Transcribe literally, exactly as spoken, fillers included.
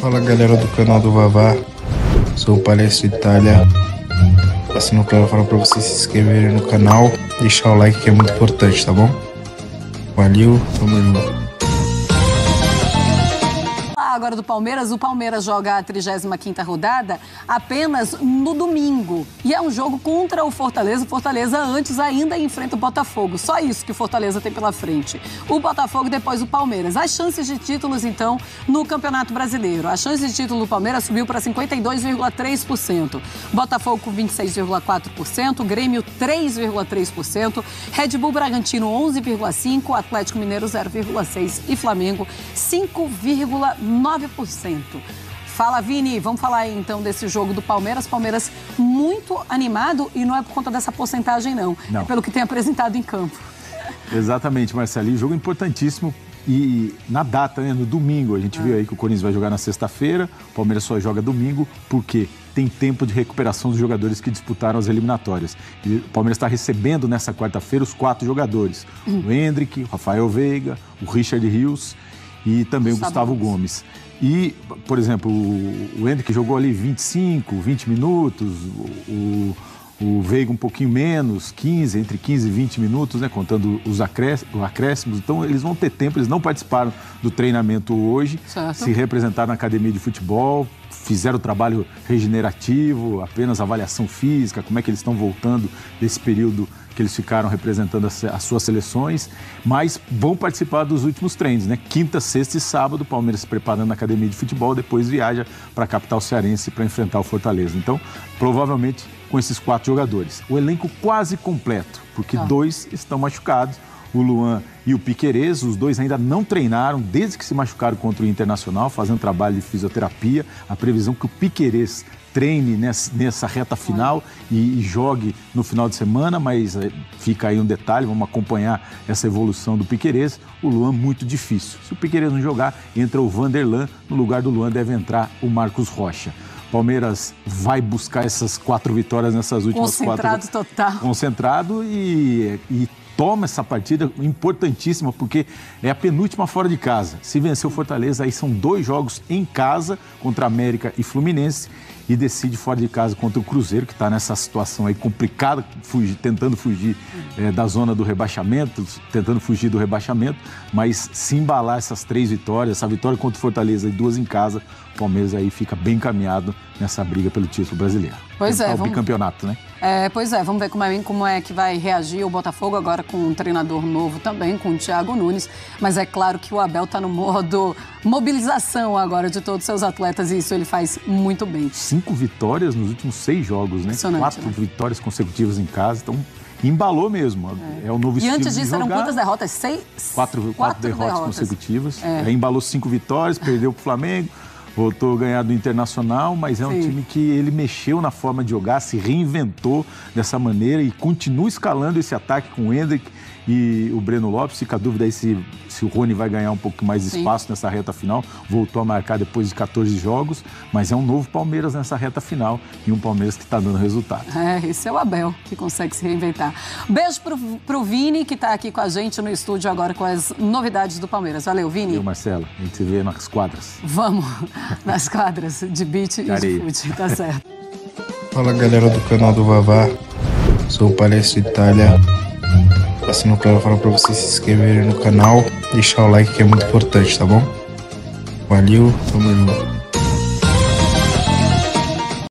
Fala galera do canal do Vavá, sou o Palestra Itália, passando para falar para vocês se inscreverem no canal, deixar o like que é muito importante, tá bom? Valeu, tamo junto. Agora do Palmeiras, o Palmeiras joga a trigésima quinta rodada apenas no domingo. E é um jogo contra o Fortaleza. O Fortaleza antes ainda enfrenta o Botafogo. Só isso que o Fortaleza tem pela frente. O Botafogo depois o Palmeiras. As chances de títulos, então, no Campeonato Brasileiro. A chance de título do Palmeiras subiu para cinquenta e dois vírgula três por cento. Botafogo com vinte e seis vírgula quatro por cento. Grêmio três vírgula três por cento. Red Bull Bragantino onze vírgula cinco por cento. Atlético Mineiro zero vírgula seis por cento. E Flamengo cinco vírgula nove por cento. Fala, Vini, vamos falar aí, então desse jogo do Palmeiras. Palmeiras muito animado e não é por conta dessa porcentagem não, não. É pelo que tem apresentado em campo. Exatamente, Marcelinho, jogo importantíssimo e na data, né, no domingo, a gente ah. viu aí que o Corinthians vai jogar na sexta-feira, o Palmeiras só joga domingo, porque tem tempo de recuperação dos jogadores que disputaram as eliminatórias. E o Palmeiras está recebendo nessa quarta-feira os quatro jogadores, hum. o Hendrick, o Rafael Veiga, o Richard Rios e também o Gustavo Gomes. E, por exemplo, o Hendrick jogou ali vinte e cinco, vinte minutos, o, o Veiga um pouquinho menos, quinze, entre quinze e vinte minutos, né, contando os acréscimos. Então, eles vão ter tempo, eles não participaram do treinamento hoje, certo. Se representaram na academia de futebol, fizeram o trabalho regenerativo, apenas avaliação física, como é que eles estão voltando desse período que eles ficaram representando as, as suas seleções, mas vão participar dos últimos treinos, né? Quinta, sexta e sábado, o Palmeiras se preparando na academia de futebol, depois viaja para a capital cearense para enfrentar o Fortaleza. Então, provavelmente com esses quatro jogadores. O elenco quase completo, porque ah. dois estão machucados, o Luan e o Piquerez, os dois ainda não treinaram desde que se machucaram contra o Internacional, fazendo trabalho de fisioterapia. A previsão é que o Piquerez treine nessa, nessa reta final e, e jogue no final de semana, mas é, fica aí um detalhe, vamos acompanhar essa evolução do Piquerez. O Luan muito difícil. Se o Piquerez não jogar, entra o Vanderlan, no lugar do Luan deve entrar o Marcos Rocha. Palmeiras vai buscar essas quatro vitórias nessas últimas Concentrado quatro... Concentrado total. Concentrado e... e toma essa partida importantíssima, porque é a penúltima fora de casa. Se vencer o Fortaleza, aí são dois jogos em casa contra América e Fluminense e decide fora de casa contra o Cruzeiro, que está nessa situação aí complicada, fugir, tentando fugir é, da zona do rebaixamento, tentando fugir do rebaixamento, mas se embalar essas três vitórias, essa vitória contra o Fortaleza e duas em casa, o Palmeiras aí fica bem encaminhado nessa briga pelo título brasileiro. Pois é, o vamos... bicampeonato, né? É, pois é, vamos ver como é, como é que vai reagir o Botafogo agora com um treinador novo também, com o Thiago Nunes. Mas é claro que o Abel está no modo mobilização agora de todos os seus atletas e isso ele faz muito bem. Cinco vitórias nos últimos seis jogos, né? Quatro né? vitórias consecutivas em casa, então embalou mesmo. É, é o novo e estilo antes disso de jogar. Eram quantas derrotas? Seis? Quatro, quatro, quatro derrotas, derrotas consecutivas. É. Aí embalou cinco vitórias, perdeu para o Flamengo. Voltou a ganhar do Internacional, mas é um Sim. time que ele mexeu na forma de jogar, se reinventou dessa maneira e continua escalando esse ataque com o Hendrick e o Breno Lopes. Fica a dúvida aí se, se o Rony vai ganhar um pouco mais de espaço Sim. nessa reta final. Voltou a marcar depois de quatorze jogos, mas é um novo Palmeiras nessa reta final e um Palmeiras que está dando resultado. É, esse é o Abel que consegue se reinventar. Beijo pro, pro Vini, que está aqui com a gente no estúdio agora com as novidades do Palmeiras. Valeu, Vini. Eu, Marcelo, a gente se vê nas quadras. Vamos nas quadras de beat e de fute, tá certo. Fala galera do canal do Vavá, sou o Palestra Itália, passando para falar para vocês se inscreverem no canal, deixar o like que é muito importante, tá bom? Valeu, tamo junto.